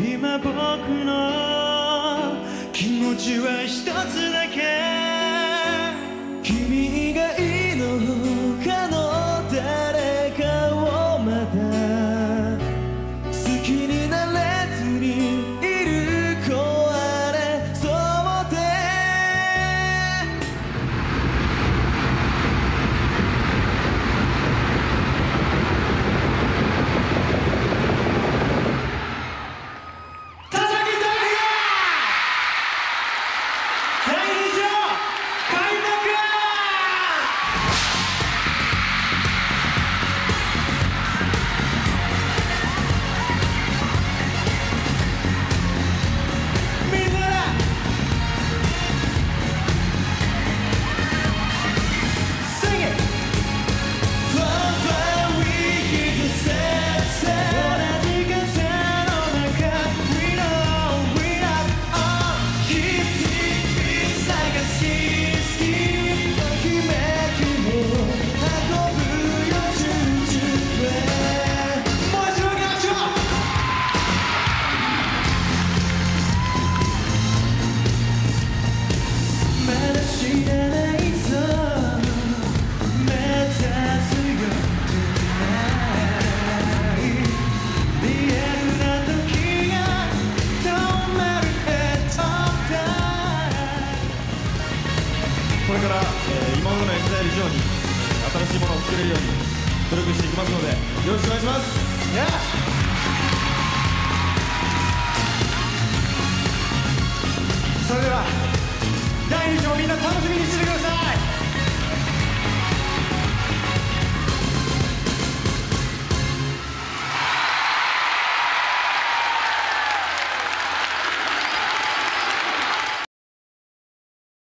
今僕の気持ちは一つだけ、君以外の他の誰かをまだ好きになれずにいる壊れそうで、田崎智也第2章開幕。みんなでSing it! Fly, fly, we hit the sunset. 同じ風の中 We know, we love all It's like a sea ときめきを運ぶよ宙々へ。もう一度行きましょう。まだ知らないぞ目指すよ Tonight リアルな時が止まる Edge of Time。 これから、今までの EXILE 以上に新しいものを作れるように努力していきますのでよろしくお願いします。それでは第2章みんな楽しみにしててください。